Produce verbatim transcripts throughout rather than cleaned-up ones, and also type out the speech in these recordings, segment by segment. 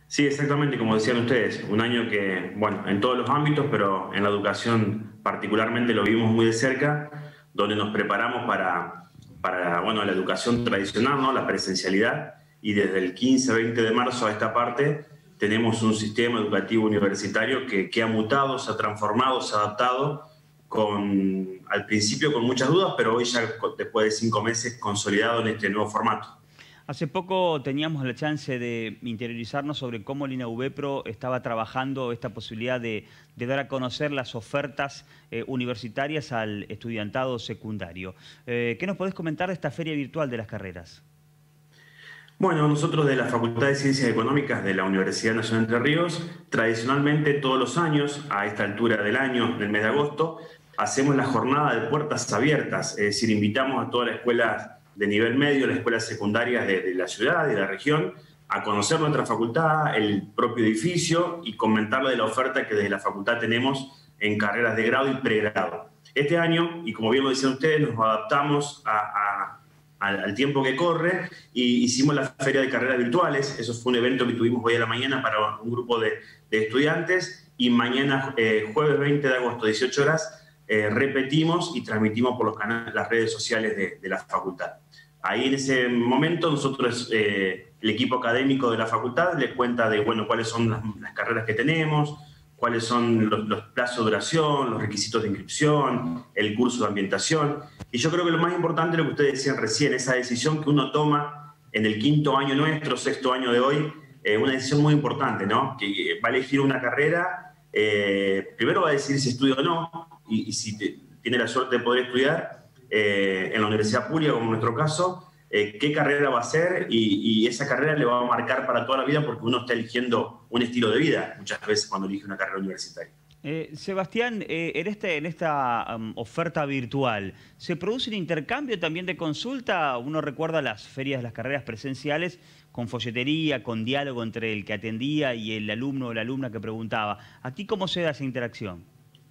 Sí, exactamente, como decían ustedes, un año que, bueno, en todos los ámbitos, pero en la educación particularmente lo vimos muy de cerca, donde nos preparamos para, para bueno, la educación tradicional, ¿no? La presencialidad, y desde el quince, veinte de marzo a esta parte tenemos un sistema educativo universitario que, que ha mutado, se ha transformado, se ha adaptado, con, al principio con muchas dudas, pero hoy ya después de cinco meses consolidado en este nuevo formato. Hace poco teníamos la chance de interiorizarnos sobre cómo el INAUBEPRO estaba trabajando esta posibilidad de, de dar a conocer las ofertas eh, universitarias al estudiantado secundario. Eh, ¿Qué nos podés comentar de esta feria virtual de las carreras? Bueno, nosotros de la Facultad de Ciencias Económicas de la Universidad Nacional de Entre Ríos, tradicionalmente todos los años, a esta altura del año, del mes de agosto, hacemos la jornada de puertas abiertas, es decir, invitamos a todas las escuelas de nivel medio, las escuelas secundarias de, de la ciudad y de la región, a conocer nuestra facultad, el propio edificio y comentarle de la oferta que desde la facultad tenemos en carreras de grado y pregrado. Este año, y como bien lo decían ustedes, nos adaptamos a, a Al, al tiempo que corre, y hicimos la feria de carreras virtuales. Eso fue un evento que tuvimos hoy a la mañana para un grupo de, de estudiantes, y mañana, eh, jueves veinte de agosto, dieciocho horas, eh, repetimos y transmitimos por los canales, las redes sociales de, de la facultad. Ahí en ese momento nosotros, eh, el equipo académico de la facultad les cuenta de, bueno, cuáles son las, las carreras que tenemos, cuáles son los, los plazos de duración, los requisitos de inscripción, el curso de ambientación. Y yo creo que lo más importante es lo que ustedes decían recién, esa decisión que uno toma en el quinto año nuestro, sexto año de hoy, eh, una decisión muy importante, ¿no? Que va a elegir una carrera, eh, primero va a decidir si estudia o no, y, y si te, tiene la suerte de poder estudiar eh, en la universidad pública, como en nuestro caso, Eh, qué carrera va a hacer, y, y esa carrera le va a marcar para toda la vida, porque uno está eligiendo un estilo de vida muchas veces cuando elige una carrera universitaria. Eh, Sebastián, eh, en, este, en esta um, oferta virtual, ¿se produce un intercambio también de consulta? Uno recuerda las ferias, las carreras presenciales, con folletería, con diálogo entre el que atendía y el alumno o la alumna que preguntaba. ¿Aquí cómo se da esa interacción?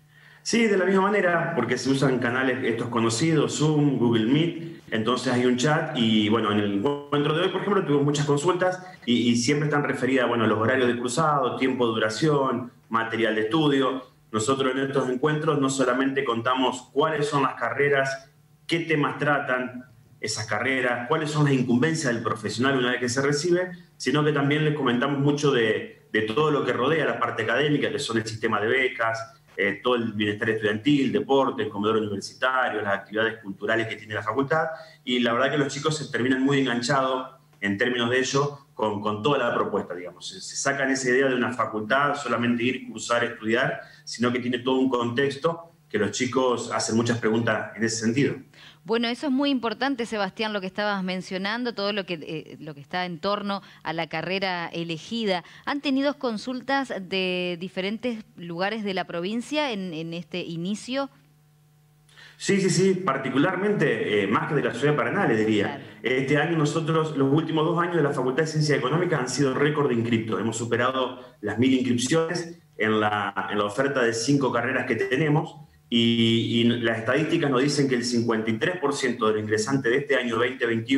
Sí, de la misma manera, porque se usan canales estos conocidos, Zoom, Google Meet, entonces hay un chat, y bueno, en el encuentro de hoy, por ejemplo, tuvimos muchas consultas, y, y siempre están referidas, bueno, a los horarios de cruzado, tiempo de duración, material de estudio. Nosotros en estos encuentros no solamente contamos cuáles son las carreras, qué temas tratan esas carreras, cuáles son las incumbencias del profesional una vez que se recibe, sino que también les comentamos mucho de, de todo lo que rodea la parte académica, que son el sistema de becas, Eh, todo el bienestar estudiantil, deporte, el comedor universitario, las actividades culturales que tiene la facultad, y la verdad que los chicos se terminan muy enganchados en términos de ello con, con toda la propuesta, digamos. Se, se sacan esa idea de una facultad, solamente ir, cursar, estudiar, sino que tiene todo un contexto que los chicos hacen muchas preguntas en ese sentido. Bueno, eso es muy importante, Sebastián, lo que estabas mencionando, todo lo que, eh, lo que está en torno a la carrera elegida. ¿Han tenido consultas de diferentes lugares de la provincia en, en este inicio? Sí, sí, sí, particularmente, eh, más que de la ciudad de Paraná, le diría. Claro. Este año nosotros, los últimos dos años de la Facultad de Ciencias Económicas han sido récord de inscriptos. Hemos superado las mil inscripciones en la, en la oferta de cinco carreras que tenemos, y, y las estadísticas nos dicen que el cincuenta y tres por ciento de los ingresantes de este año dos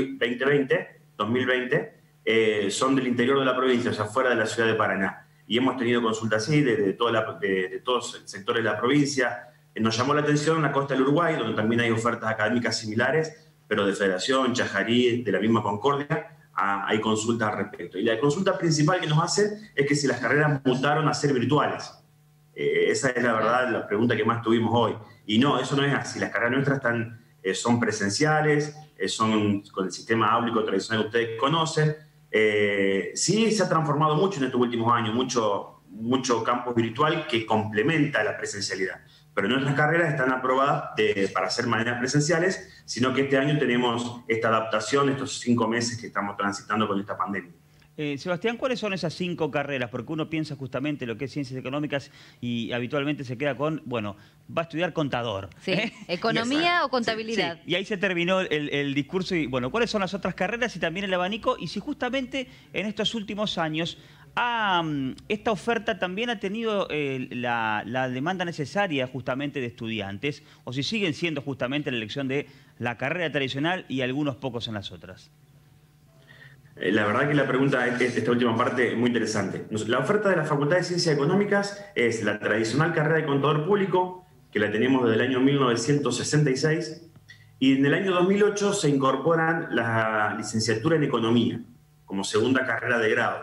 mil veinte eh, son del interior de la provincia, o sea, fuera de la ciudad de Paraná. Y hemos tenido consultas así de, de, toda la, de, de todos los sectores de la provincia. Nos llamó la atención la costa del Uruguay, donde también hay ofertas académicas similares, pero de Federación, Chajarí, de la misma Concordia, a, hay consultas al respecto. Y la consulta principal que nos hace es que si las carreras mutaron a ser virtuales. Eh, esa es la verdad, la pregunta que más tuvimos hoy. Y no, eso no es así. Las carreras nuestras están, eh, son presenciales, eh, son con el sistema áulico tradicional que ustedes conocen. Eh, sí, se ha transformado mucho en estos últimos años, mucho, mucho campo virtual que complementa la presencialidad. Pero nuestras carreras están aprobadas de, para ser maneras presenciales, sino que este año tenemos esta adaptación, estos cinco meses que estamos transitando con esta pandemia. Eh, Sebastián, ¿cuáles son esas cinco carreras? Porque uno piensa justamente lo que es ciencias económicas y habitualmente se queda con, bueno, va a estudiar contador. Sí, ¿eh? economía esa, o contabilidad. Sí, sí. Y ahí se terminó el, el discurso y, bueno, ¿cuáles son las otras carreras y también el abanico? Y si justamente en estos últimos años ha, esta oferta también ha tenido eh, la, la demanda necesaria justamente de estudiantes, o si siguen siendo justamente la elección de la carrera tradicional y algunos pocos en las otras. La verdad que la pregunta, esta última parte, es muy interesante. La oferta de la Facultad de Ciencias Económicas es la tradicional carrera de contador público, que la tenemos desde el año mil novecientos sesenta y seis, y en el año dos mil ocho se incorporan la licenciatura en Economía, como segunda carrera de grado.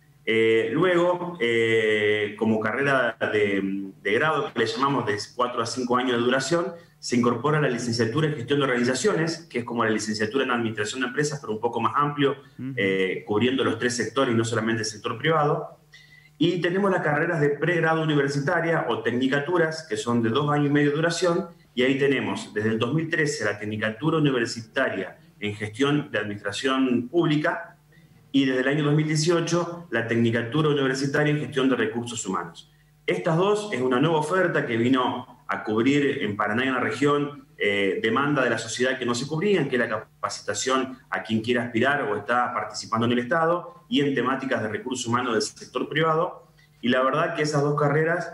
Eh, luego, eh, como carrera de, de grado, que le llamamos de cuatro a cinco años de duración, se incorpora la licenciatura en Gestión de Organizaciones, que es como la licenciatura en Administración de Empresas, pero un poco más amplio, eh, cubriendo los tres sectores y no solamente el sector privado. Y tenemos las carreras de pregrado universitaria o tecnicaturas, que son de dos años y medio de duración, y ahí tenemos desde el dos mil trece la tecnicatura universitaria en Gestión de Administración Pública, y desde el año dos mil dieciocho la tecnicatura universitaria en Gestión de Recursos Humanos. Estas dos es una nueva oferta que vino a cubrir en Paraná y en la región eh, demanda de la sociedad que no se cubrían, que es la capacitación a quien quiera aspirar o está participando en el Estado, y en temáticas de recursos humanos del sector privado. Y la verdad que esas dos carreras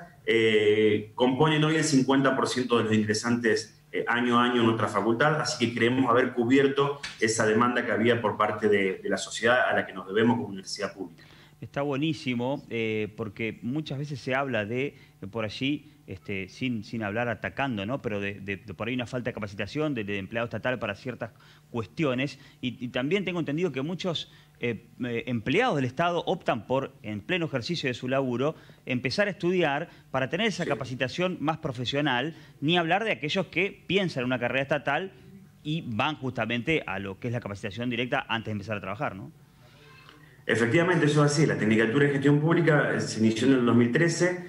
eh, componen hoy el cincuenta por ciento de los ingresantes Eh, año a año en nuestra facultad, así que creemos haber cubierto esa demanda que había por parte de, de la sociedad a la que nos debemos como universidad pública. Está buenísimo, eh, porque muchas veces se habla de, por allí, este, sin, sin hablar atacando, ¿no? Pero de, de, de por ahí una falta de capacitación de, de empleado estatal para ciertas cuestiones, y, y también tengo entendido que muchos eh, eh, empleados del Estado optan por, en pleno ejercicio de su laburo, empezar a estudiar para tener esa capacitación más profesional, ni hablar de aquellos que piensan en una carrera estatal y van justamente a lo que es la capacitación directa antes de empezar a trabajar, ¿no? Efectivamente, eso es así. La Tecnicatura en Gestión Pública se inició en el dos mil trece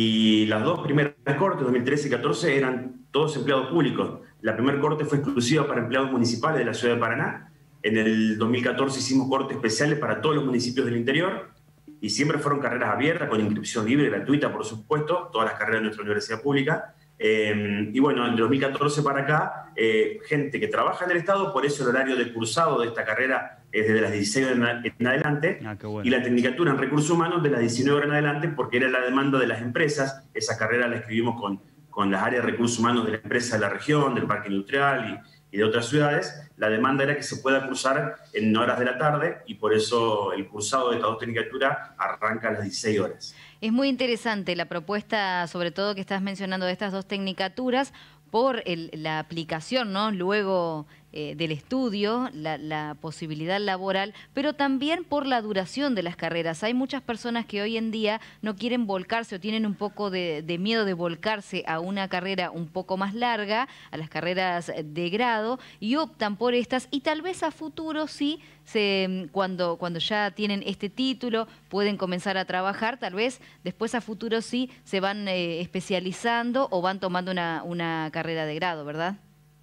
y las dos primeras cortes, dos mil trece y dos mil catorce, eran todos empleados públicos. La primera corte fue exclusiva para empleados municipales de la ciudad de Paraná. En el dos mil catorce hicimos cortes especiales para todos los municipios del interior y siempre fueron carreras abiertas, con inscripción libre, gratuita, por supuesto, todas las carreras de nuestra universidad pública. Eh, y bueno, en dos mil catorce para acá, eh, gente que trabaja en el Estado, por eso el horario de cursado de esta carrera es desde las dieciséis horas en adelante, ah, qué bueno. Y la tecnicatura en recursos humanos de las diecinueve horas en adelante, porque era la demanda de las empresas. Esa carrera la escribimos con, con las áreas de recursos humanos de la empresa de la región, del parque industrial y, y de otras ciudades. La demanda era que se pueda cursar en horas de la tarde y por eso el cursado de estas dos tecnicaturas arranca a las dieciséis horas. Es muy interesante la propuesta, sobre todo que estás mencionando de estas dos tecnicaturas, por el, la aplicación, ¿no? Luego eh, del estudio, la, la posibilidad laboral, pero también por la duración de las carreras. Hay muchas personas que hoy en día no quieren volcarse o tienen un poco de, de miedo de volcarse a una carrera un poco más larga, a las carreras de grado, y optan por estas, y tal vez a futuro sí, se, cuando, cuando ya tienen este título, pueden comenzar a trabajar, tal vez después a futuro sí se van eh, especializando o van tomando una, una carrera de grado, ¿verdad?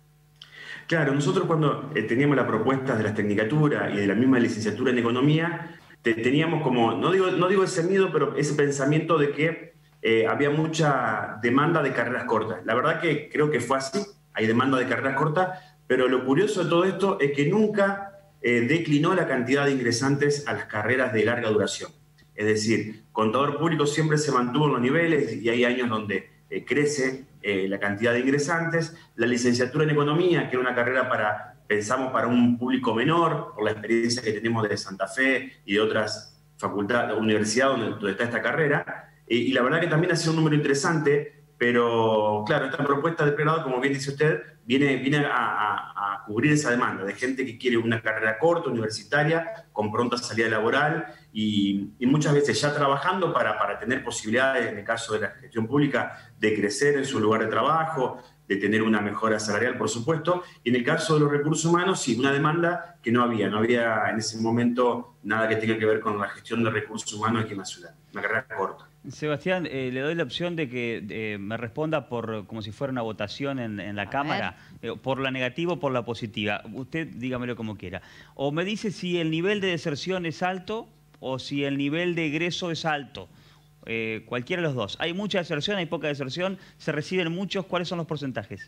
Claro, nosotros cuando eh, teníamos la propuesta de las tecnicaturas y de la misma licenciatura en Economía, te, teníamos como, no digo, no digo ese miedo, pero ese pensamiento de que eh, había mucha demanda de carreras cortas. La verdad que creo que fue así, hay demanda de carreras cortas, pero lo curioso de todo esto es que nunca eh, declinó la cantidad de ingresantes a las carreras de larga duración. Es decir, contador público siempre se mantuvo en los niveles y hay años donde eh, crece eh, la cantidad de ingresantes. La licenciatura en Economía, que era una carrera para, pensamos, para un público menor, por la experiencia que tenemos de Santa Fe y de otras facultades, universidades donde, donde está esta carrera, eh, y la verdad que también ha sido un número interesante, pero claro, esta propuesta de pregrado, como bien dice usted, viene, viene a, a, a cubrir esa demanda de gente que quiere una carrera corta, universitaria, con pronta salida laboral y, y muchas veces ya trabajando para, para tener posibilidades, en el caso de la gestión pública, de crecer en su lugar de trabajo, de tener una mejora salarial, por supuesto, y en el caso de los recursos humanos, sí, una demanda que no había, no había en ese momento nada que tenga que ver con la gestión de recursos humanos aquí en la ciudad, una carrera corta. Sebastián, eh, le doy la opción de que eh, me responda por como si fuera una votación en, en la A Cámara, eh, por la negativa o por la positiva. Usted dígamelo como quiera. O me dice si el nivel de deserción es alto o si el nivel de egreso es alto. Eh, cualquiera de los dos. Hay mucha deserción, hay poca deserción, se reciben muchos. ¿Cuáles son los porcentajes?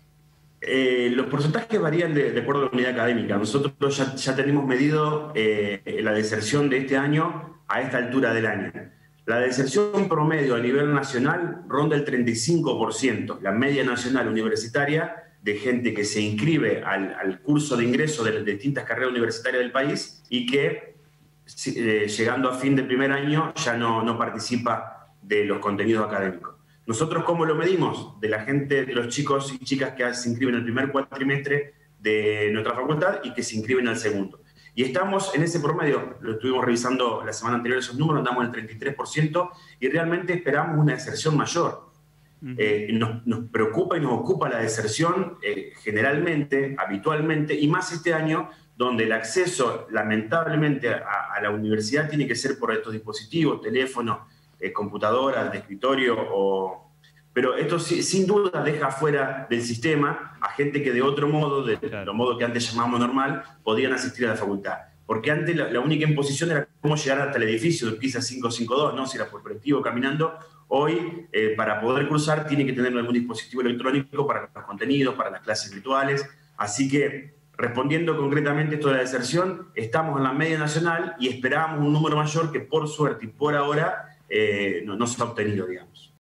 Eh, los porcentajes varían de, de acuerdo a la unidad académica. Nosotros ya, ya tenemos medido eh, la deserción de este año a esta altura del año. La deserción promedio a nivel nacional ronda el treinta y cinco por ciento, la media nacional universitaria de gente que se inscribe al, al curso de ingreso de las distintas carreras universitarias del país y que eh, llegando a fin del primer año ya no, no participa de los contenidos académicos. Nosotros, ¿cómo lo medimos? De la gente, de los chicos y chicas que se inscriben el primer cuatrimestre de nuestra facultad y que se inscriben al segundo. Y estamos en ese promedio, lo estuvimos revisando la semana anterior esos números, andamos en el treinta y tres por ciento y realmente esperamos una deserción mayor. Uh-huh. eh, nos, nos preocupa y nos ocupa la deserción eh, generalmente, habitualmente, y más este año, donde el acceso, lamentablemente, a, a la universidad tiene que ser por estos dispositivos, teléfonos, eh, computadoras de escritorio, o... pero esto sin duda deja fuera del sistema a gente que de otro modo, de claro. lo modo que antes llamamos normal, podían asistir a la facultad. Porque antes la, la única imposición era cómo llegar hasta el edificio de Pisa quinientos cincuenta y dos, ¿no? Si era por colectivo caminando. Hoy, eh, para poder cruzar, tiene que tener algún dispositivo electrónico para los contenidos, para las clases virtuales. Así que, respondiendo concretamente a esto de la deserción, estamos en la media nacional y esperábamos un número mayor que por suerte y por ahora eh, no, no se ha obtenido, digamos.